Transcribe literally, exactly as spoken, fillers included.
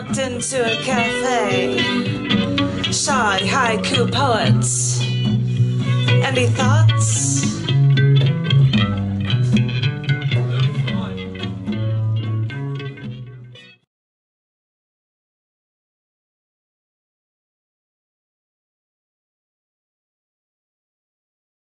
walked into a cafe, saw a haiku poet, and he thought,